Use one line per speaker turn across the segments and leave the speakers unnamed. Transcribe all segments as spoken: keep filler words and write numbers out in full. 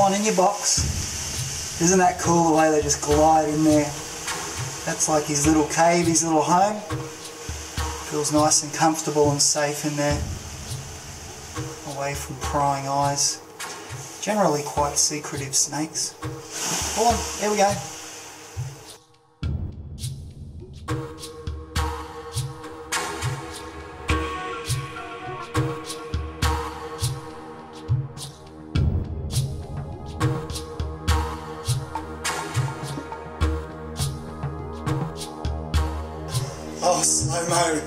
on in your box. Isn't that cool the way they just glide in there? That's like his little cave, his little home. Feels nice and comfortable and safe in there, away from prying eyes. Generally quite secretive snakes. Come on, here we go. Oh, slow-mo.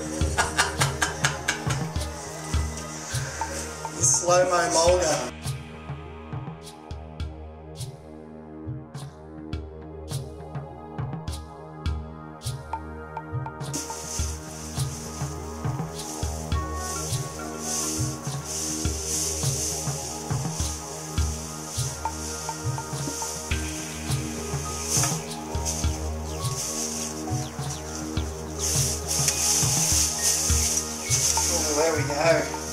The slow-mo Mulga. There we go.